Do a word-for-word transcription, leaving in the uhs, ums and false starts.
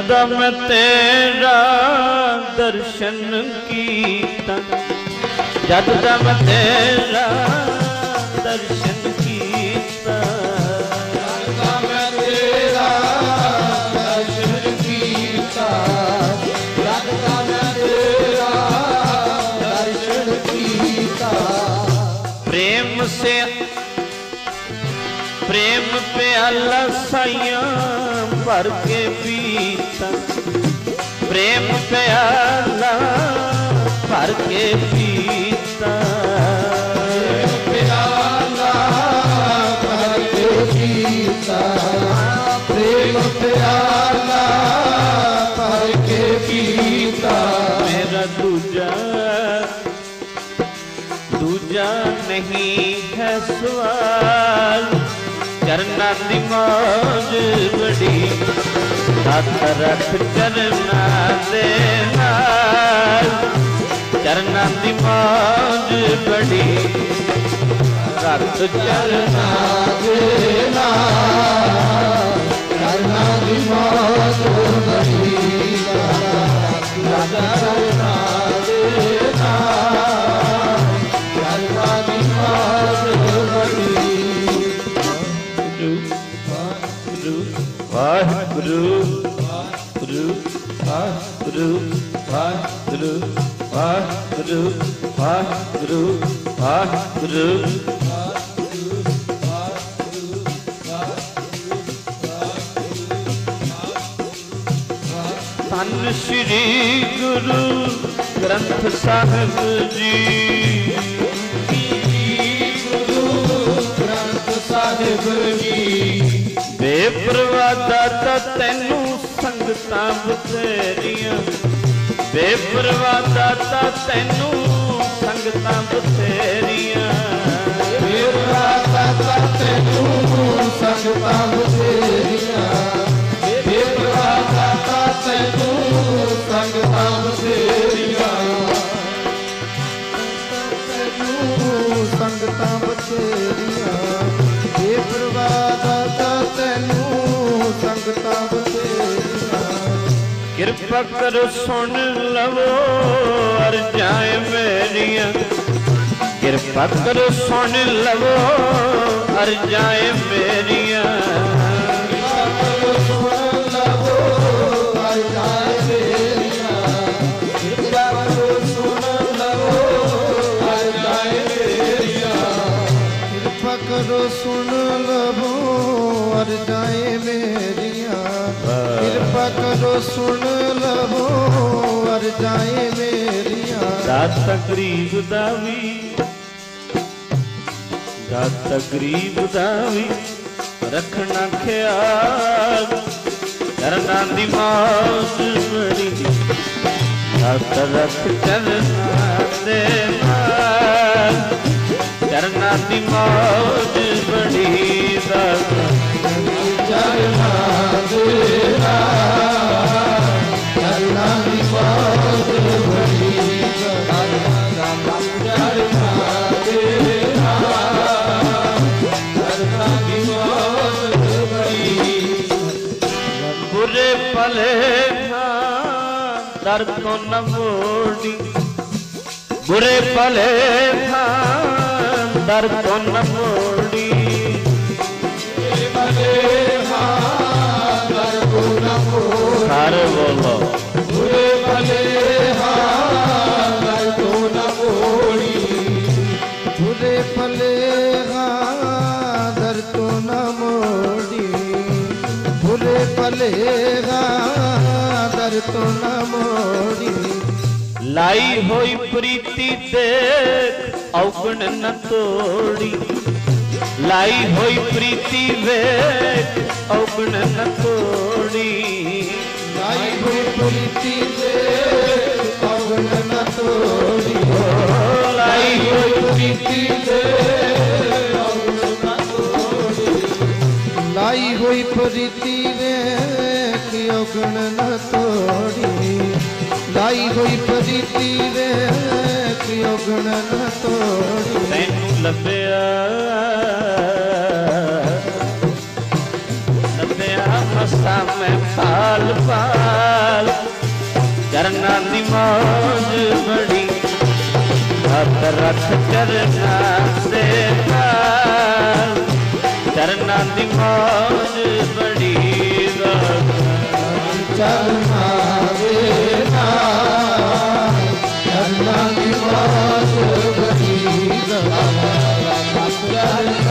दा मैं तेरा दर्शन कीता, जद दा मैं तेरा दर्शन कीता, जद दा मैं तेरा दर्शन कीता, जद दा मैं तेरा दर्शन कीता। प्रेम से प्रेम प्याला साइयां भर के पीता, प्रेम प्याला भर के पीता, प्याला भर के पीता, प्रेम प्याला भर के पीता। मेरा दूजा दूजा नहीं है सवाल, चरना दी मौज बड़ी, हथ रख चरना दे नाल, चरना दी मौज बड़ी, रख चरना दे नाल, चरना दी मौज बड़ी, रख चरना दे नाल, चरना दी मौज बड़ी। वाहिगुरु वाहिगुरु वाहिगुरु वाहिगुरु वाहिगुरु वाहिगुरु वाहिगुरु धन श्री गुरु ग्रंथ साहिब जी, गुरु ग्रंथ साहिब जी। बेपरवाह दाता तैनू संगतां बथेरियां, बेपरवाह दाता तैनू संगतां बथेरियां, बेपरवाह दाता तैनू संगतां बथेरियां, बेपरवाह दाता तैनू संगतां बथेरियां, तैनू संगतां बथेरियां, बेपरवाह दाता तैनू संगतां बथेरियां। कृपा करो सुन लवो अर्जाएं मेरियां, कृपा करो सुन लवो अर्जाएं मेरियां, कृपा करो सुन लवो अर्जाएं मेरियां, कृपा करो सुन लवो अर्जाएं मेरियां, कृपा करो सुन लवो अर्जाएं मेरियां, कृपा करो सुन लवो अर्जाएं मेरियां। दाता गरीब दा वी, दाता गरीब दा वी रखना ख्याल, करना दी मौज बड़ी, दाता रख चलना दे नाल, करना दी मौज बड़ी, दाता चरना दे नाल, चरना दी मौज बड़ी, चरना दे नाल, चरना दी मौज बड़ी। बुरे भले दर तो न मोड़ी, बुरे भले दर तो न मोड़ी, सारे बोलो बुरे भले हाल तो न मोड़ी, बुरे भले हाल तो न मोड़ी, बुरे भले हाल तो न मोड़ी। लाई होई प्रीति देख औगण न तोड़ी, लाई होई प्रीति वेख औगण न तोड़ी, लाई हुई प्रीति देख औगण न तोड़ी, लाई हुई प्रीति देख औगण न तोड़ी, लाई हुई प्रीति देख औगण न तोड़ी, लाई हुई प्रीति देख औगण न तोड़ी। तैनू लभया लभया मसा में पाल पाल मौज बड़ी हथ रख चरना दे नाल चरना दी मौज बड़ी चरना दे नाल चरना दी मौज बड़ी चरना